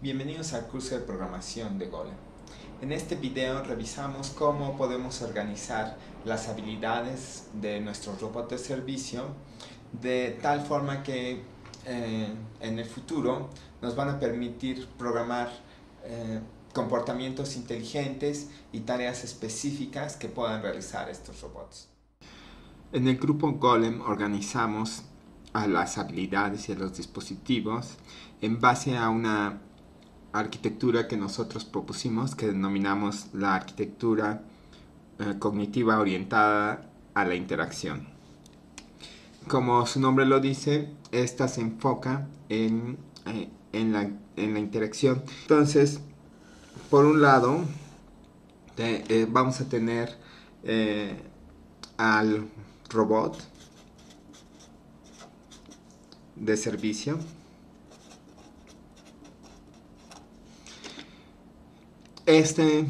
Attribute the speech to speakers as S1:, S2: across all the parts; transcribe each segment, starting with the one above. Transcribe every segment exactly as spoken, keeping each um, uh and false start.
S1: Bienvenidos al curso de programación de Golem. En este video revisamos cómo podemos organizar las habilidades de nuestro robot de servicio de tal forma que eh, en el futuro nos van a permitir programar eh, comportamientos inteligentes y tareas específicas que puedan realizar estos robots. En el grupo Golem organizamos a las habilidades y a los dispositivos en base a una arquitectura que nosotros propusimos, que denominamos la arquitectura eh, cognitiva orientada a la interacción. Como su nombre lo dice, esta se enfoca en, eh, en, la, en la interacción. Entonces, por un lado, eh, eh, vamos a tener eh, al robot de servicio. Este,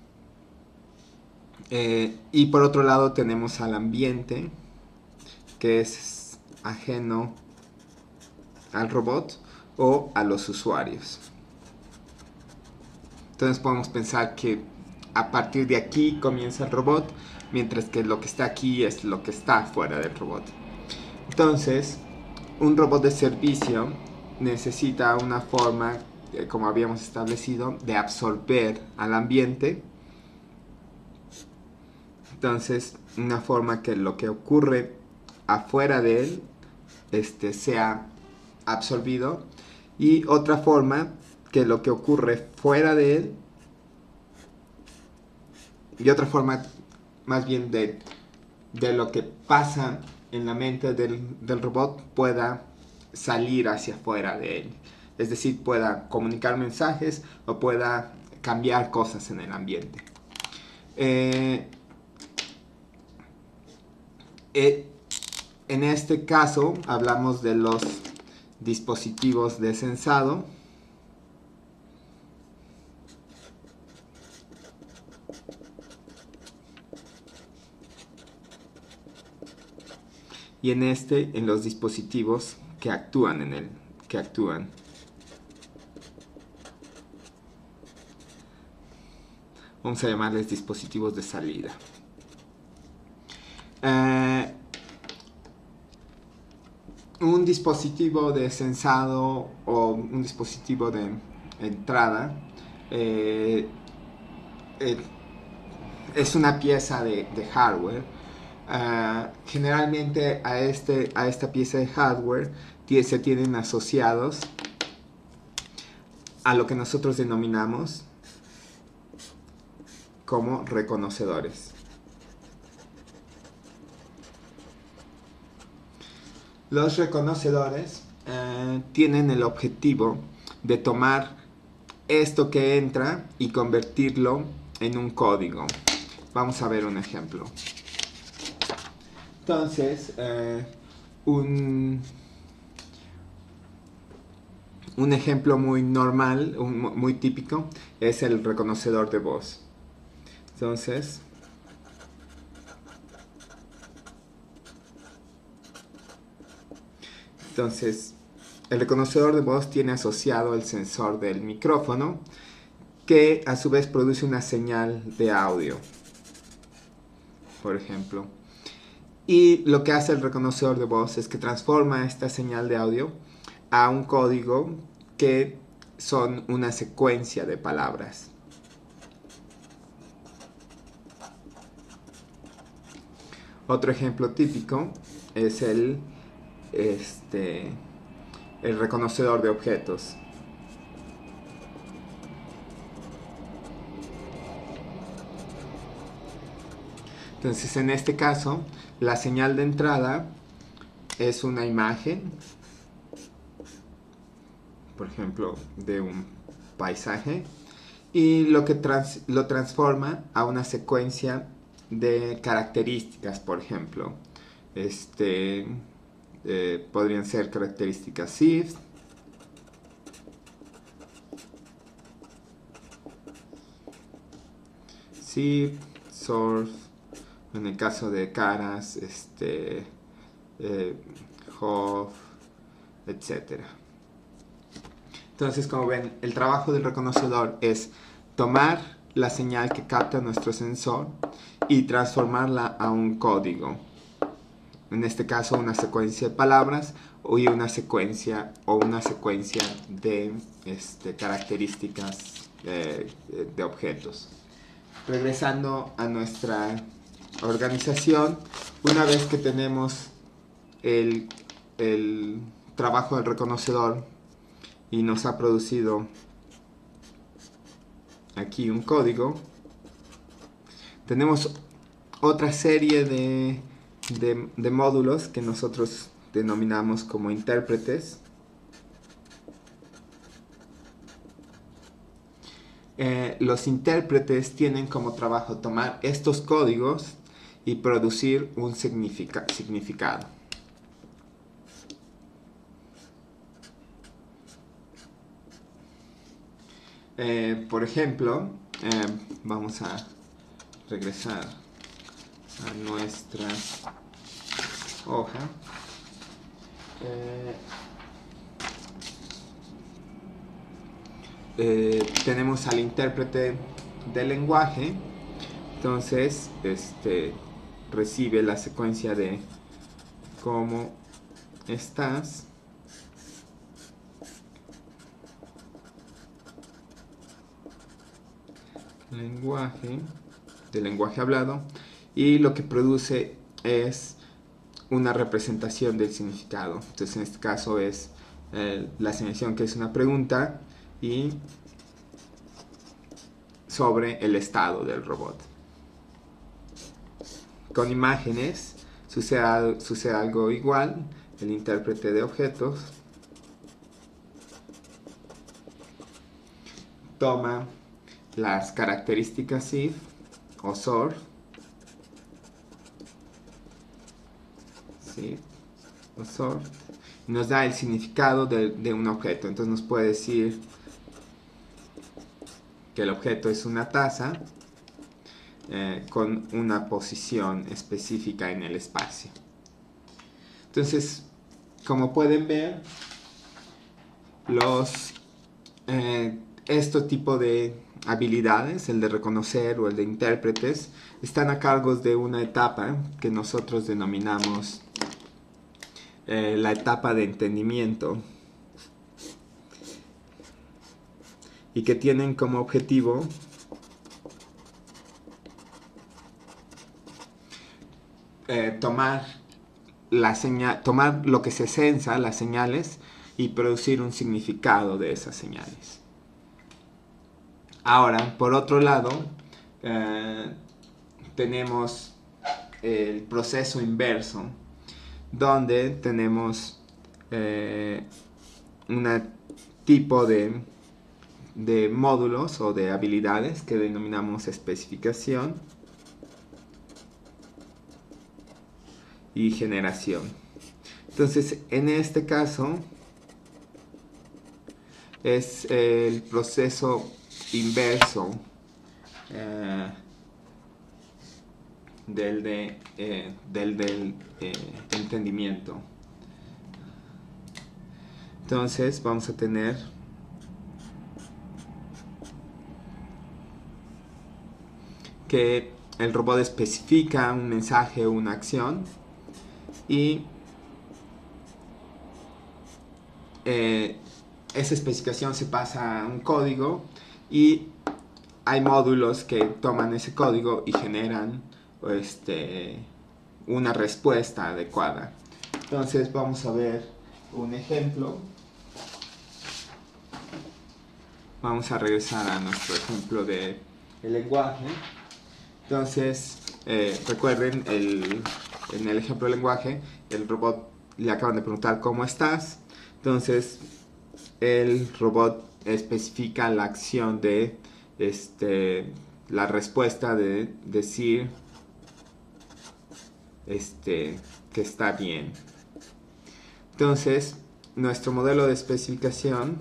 S1: eh, y por otro lado tenemos al ambiente, que es ajeno al robot o a los usuarios. Entonces podemos pensar que a partir de aquí comienza el robot, mientras que lo que está aquí es lo que está fuera del robot. Entonces, un robot de servicio necesita una forma, como habíamos establecido, de absorber al ambiente. Entonces, una forma que lo que ocurre afuera de él este, sea absorbido, y otra forma que lo que ocurre fuera de él, y otra forma más bien de, de lo que pasa en la mente del, del robot pueda salir hacia afuera de él. Es decir, pueda comunicar mensajes o pueda cambiar cosas en el ambiente. Eh, eh, en este caso hablamos de los dispositivos de sensado. Y en este, en los dispositivos que actúan en él, que actúan. Vamos a llamarles dispositivos de salida. Eh, un dispositivo de sensado o un dispositivo de entrada eh, eh, es una pieza de, de hardware. Uh, generalmente a, este, a esta pieza de hardware se tienen asociados a lo que nosotros denominamos como reconocedores. Los reconocedores uh, tienen el objetivo de tomar esto que entra y convertirlo en un código. Vamos a ver un ejemplo. Entonces, eh, un, un ejemplo muy normal, un, muy típico, es el reconocedor de voz. Entonces, entonces, el reconocedor de voz tiene asociado el sensor del micrófono, que a su vez produce una señal de audio, por ejemplo. Y lo que hace el reconocedor de voz es que transforma esta señal de audio a un código que son una secuencia de palabras. Otro ejemplo típico es el, este, el reconocedor de objetos. Entonces, en este caso, la señal de entrada es una imagen, por ejemplo, de un paisaje, y lo que trans, lo transforma a una secuencia de características, por ejemplo. Este, eh, podrían ser características S I F, S I F, source. En el caso de caras, este, eh, H O F, etcétera. Entonces, como ven, el trabajo del reconocedor es tomar la señal que capta nuestro sensor y transformarla a un código. En este caso, una secuencia de palabras y una secuencia o una secuencia de este, características de, de objetos. Regresando a nuestra organización, una vez que tenemos el, el trabajo del reconocedor y nos ha producido aquí un código, tenemos otra serie de, de, de módulos que nosotros denominamos como intérpretes. Eh, los intérpretes tienen como trabajo tomar estos códigos y producir un significa, significado. Eh, por ejemplo, eh, vamos a regresar a nuestra hoja. Eh, eh, tenemos al intérprete del lenguaje. Entonces, este recibe la secuencia de cómo estás. Lenguaje, del lenguaje hablado, y lo que produce es una representación del significado. Entonces, en este caso es eh, la asignación, que es una pregunta, y sobre el estado del robot. Con imágenes sucede, sucede algo igual. El intérprete de objetos toma las características if o sort, ¿sí? o sort y nos da el significado de, de un objeto. Entonces nos puede decir que el objeto es una taza eh, con una posición específica en el espacio. Entonces, como pueden ver, los eh, este tipo de habilidades, el de reconocer o el de intérpretes, están a cargo de una etapa que nosotros denominamos eh, la etapa de entendimiento, y que tienen como objetivo eh, tomar, la señal, tomar lo que se sensa, las señales, y producir un significado de esas señales. Ahora, por otro lado, eh, tenemos el proceso inverso, donde tenemos eh, un tipo de, de módulos o de habilidades que denominamos especificación y generación. Entonces, en este caso, es el proceso inverso eh, del, de, eh, del, del eh, entendimiento. Entonces vamos a tener que el robot especifica un mensaje o una acción, y eh, esa especificación se pasa a un código, y hay módulos que toman ese código y generan este, una respuesta adecuada. Entonces vamos a ver un ejemplo. Vamos a regresar a nuestro ejemplo de el lenguaje. Entonces eh, recuerden, el, en el ejemplo del lenguaje, el robot le acaban de preguntar ¿cómo estás? Entonces el robot especifica la acción de este, la respuesta de decir este, que está bien. Entonces nuestro modelo de especificación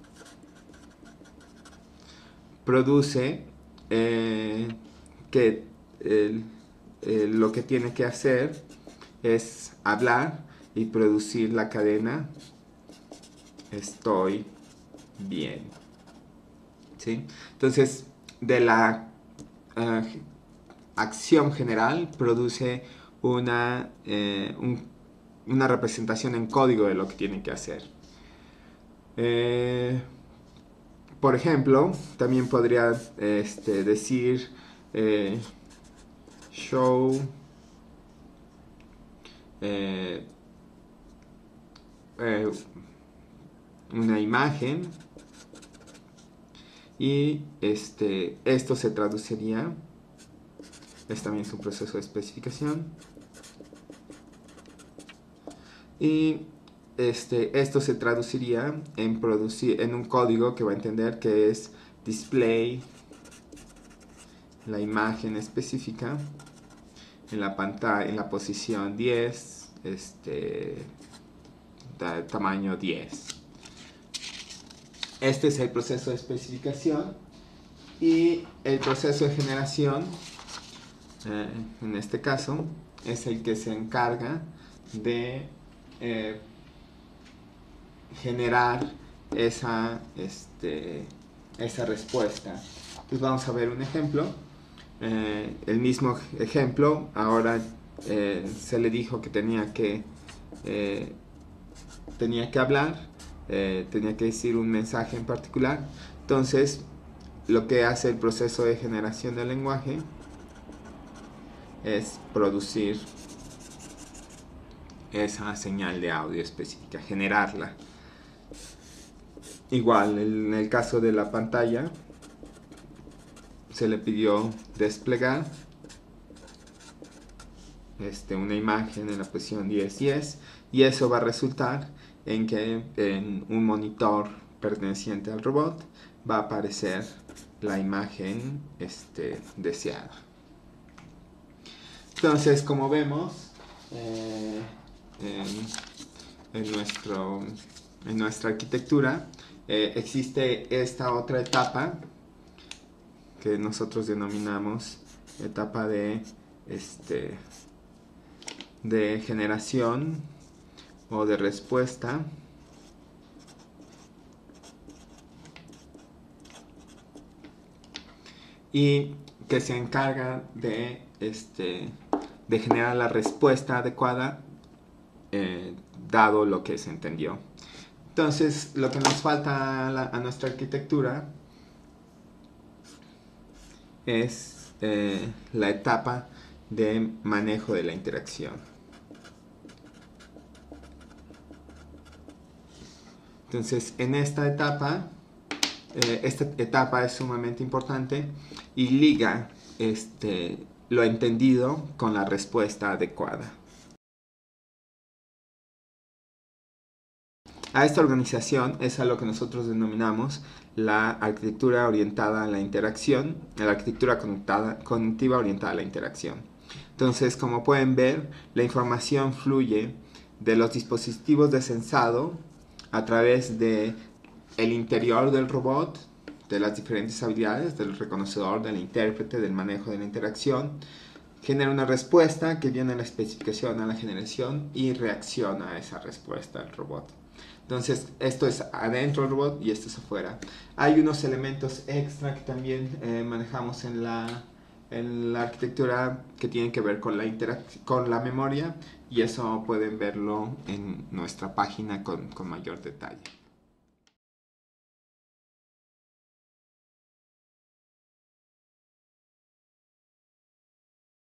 S1: produce eh, que eh, eh, lo que tiene que hacer es hablar y producir la cadena estoy bien. ¿Sí? Entonces, de la uh, acción general produce una, eh, un, una representación en código de lo que tiene que hacer. Eh, por ejemplo, también podría este, decir eh, show eh, eh, una imagen, y este, esto se traduciría, este también es un proceso de especificación, y este, esto se traduciría en, producir, en un código que va a entender que es display la imagen específica en la pantalla, en la posición diez, este, tamaño diez. Este es el proceso de especificación, y el proceso de generación, eh, en este caso, es el que se encarga de eh, generar esa, este, esa respuesta. Entonces vamos a ver un ejemplo. Eh, el mismo ejemplo, ahora eh, se le dijo que tenía que, eh, tenía que hablar, eh, tenía que decir un mensaje en particular. Entonces, lo que hace el proceso de generación del lenguaje es producir esa señal de audio específica, generarla. Igual, en el caso de la pantalla, se le pidió desplegar este, una imagen en la posición diez diez, y eso va a resultar en que en un monitor perteneciente al robot va a aparecer la imagen este, deseada. Entonces, como vemos, eh, en, en, nuestro, en nuestra arquitectura eh, existe esta otra etapa que nosotros denominamos etapa de, este, de generación o de respuesta, y que se encarga de, este, de generar la respuesta adecuada eh, dado lo que se entendió. Entonces, lo que nos falta a, la, a nuestra arquitectura es eh, la etapa de manejo de la interacción. Entonces, en esta etapa, eh, esta etapa es sumamente importante y liga este, lo entendido con la respuesta adecuada. A esta organización es a lo que nosotros denominamos la arquitectura orientada a la interacción, la arquitectura conectada, cognitiva orientada a la interacción. Entonces, como pueden ver, la información fluye de los dispositivos de sensado a través de el interior del robot, de las diferentes habilidades, del reconocedor, del intérprete, del manejo de la interacción, genera una respuesta que viene a la especificación, a la generación, y reacciona a esa respuesta al robot. Entonces, esto es adentro del robot y esto es afuera. Hay unos elementos extra que también eh, manejamos en la, en la arquitectura que tienen que ver con la, con la memoria, y eso pueden verlo en nuestra página con, con mayor detalle.